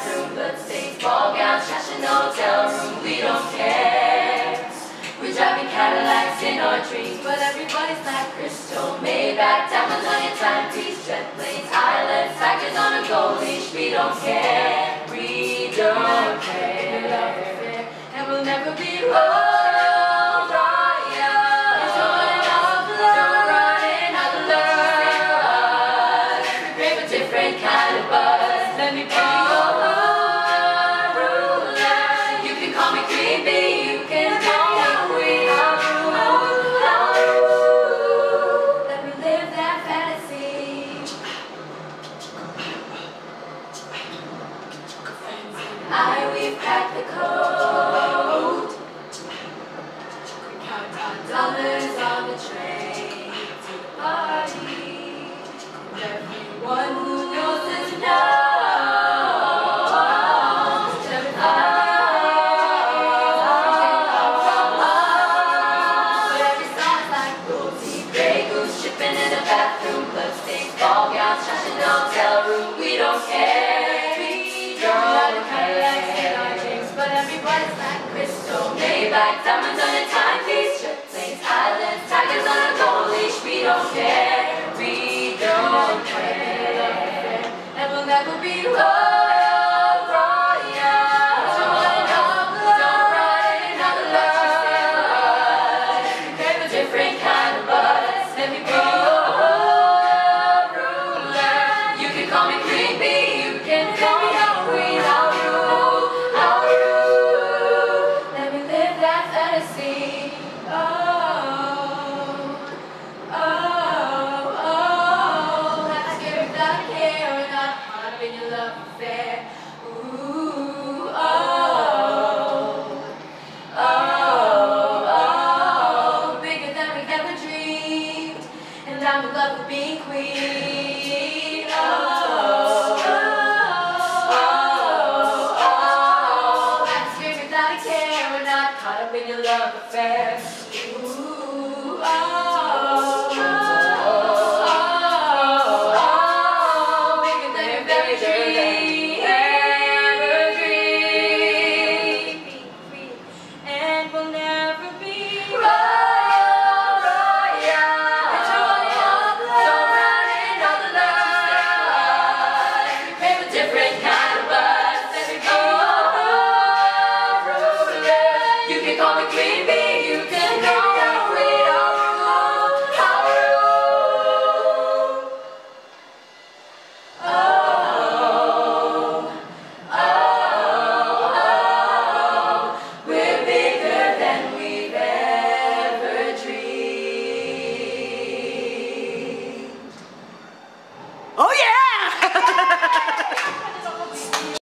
bathroom, bloodstains, ball gowns, trash in the hotel room. We don't care. We're driving Cadillacs in our dreams, but everybody's like crystal, Maybach, diamonds on your timepiece, jet planes, islands, tigers on a gold leash. We don't care. We don't care. And we'll never be wrong. Different kind of buzz. Let me be your ruler. You can call me Queen Bee. You can call me Queen. Let me live that fantasy. We've cracked the code. We count our dollars on the train to the party. Everyone who knows us knows that but every song's like cruelty, Grey Goose, shipping in the bathroom, bloodstains, ball gowns, trash in the hotel room. We don't care. We don't care. But everybody's like crystal, Maybach, diamonds on a timepiece, jet planes, islands, tigers on a gold leash. We don't care. We don't care, and we'll never be royal. Don't run another love. We crave a different kind of buzz. Let me be your ruler. You can call me Queen Bee. You can call me Queen. I'll rule. I'll rule. Let me live that fantasy. In your love affair. Ooh, oh, oh, oh, bigger than we ever dreamed, and I'm in love with being queen. Oh, oh, oh, oh, I scream without a care. We're not caught up in your love affair. Ooh, oh, and we'll never be royal. Don't run another love. We crave a different kind of buzz. Let me be your ruler. You can call me Queen Bee.